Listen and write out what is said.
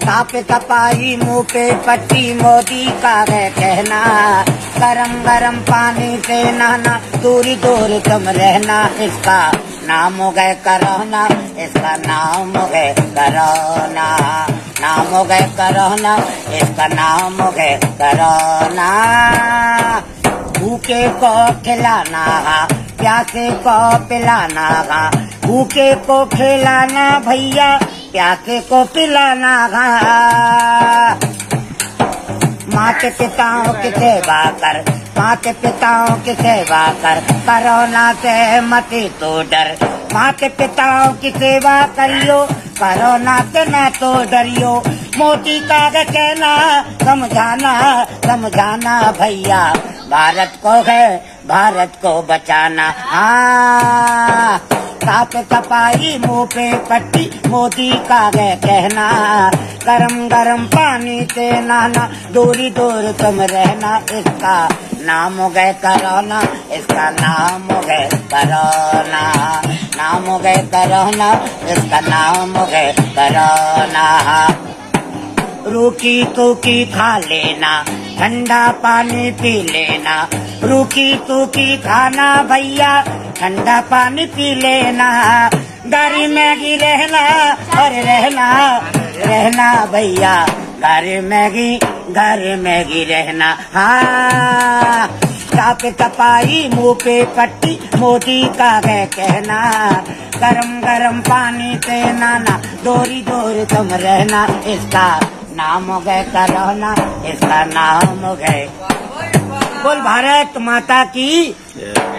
Shop तपाई मुँह पे पट्टी मोदी का है कहना, गरम गरम पानी से नहाना, दूरी दूर तुम रहना, इसका नाम हो गए कोरोना, इसका नाम हो गए कोरोना, नाम हो गए कोरोना, इसका नाम हो गए कोरोना। भूखे को खिलाना, प्यासे को पिलाना, भूखे को खिलाना भैया, प्यासे को पिलाना। माता पिताओं की सेवा कर, माता पिताओं की सेवा कर, कोरोना से मत तो डर, माता पिताओं की सेवा करियो, कोरोना से न तो डरियो। मोदी का कहना समझाना, समझाना भैया, भारत को है भारत को बचाना। हाँ, साफ सफाई मुँह पे पट्टी मोदी का है कहना, गरम गरम पानी से नहाना, दूरी दूर तुम रहना, इसका नाम हो गए कोरोना, इसका नाम हो गए कोरोना, नाम हो गए कोरोना, इसका नाम हो गए कोरोना। रूखी सूखी खा लेना, ठंडा पानी पी लेना, रूखी सूखी खाना भैया, ठंडा पानी पी लेना। गाड़ी मैगी रहना और रहना, रहना भैया, घर मैगी रहना। हाँ, साफ सफाई मुँह पे पट्टी मोदी का है कहना, गरम गरम पानी से नहाना, दूरी दूर तुम रहना, इसका नाम हो गए कोरोना, इसका नाम हो गए। बोल भारत माता की।